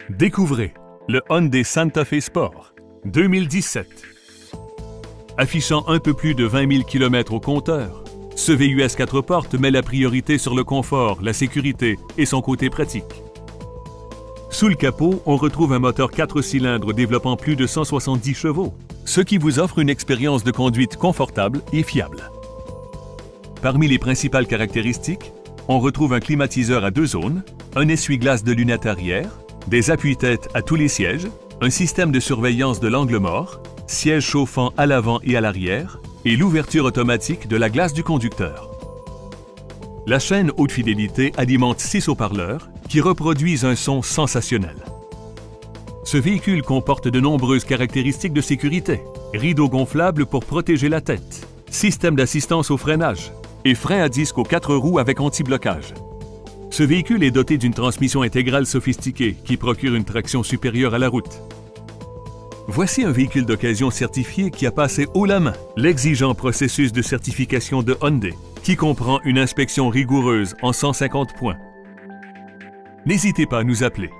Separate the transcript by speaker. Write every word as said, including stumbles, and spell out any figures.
Speaker 1: Découvrez le Hyundai Santa Fe Sport deux mille dix-sept. Affichant un peu plus de vingt mille kilomètres au compteur, ce V U S quatre portes met la priorité sur le confort, la sécurité et son côté pratique. Sous le capot, on retrouve un moteur quatre cylindres développant plus de cent soixante-dix chevaux, ce qui vous offre une expérience de conduite confortable et fiable. Parmi les principales caractéristiques, on retrouve un climatiseur à deux zones, un essuie-glace de lunettes arrière, des appuis-têtes à tous les sièges, un système de surveillance de l'angle mort, sièges chauffants à l'avant et à l'arrière, et l'ouverture automatique de la glace du conducteur. La chaîne haute fidélité alimente six haut-parleurs qui reproduisent un son sensationnel. Ce véhicule comporte de nombreuses caractéristiques de sécurité, rideaux gonflables pour protéger la tête, système d'assistance au freinage et frein à disque aux quatre roues avec anti-blocage. Ce véhicule est doté d'une transmission intégrale sophistiquée qui procure une traction supérieure à la route. Voici un véhicule d'occasion certifié qui a passé haut la main l'exigeant processus de certification de Hyundai, qui comprend une inspection rigoureuse en cent cinquante points. N'hésitez pas à nous appeler.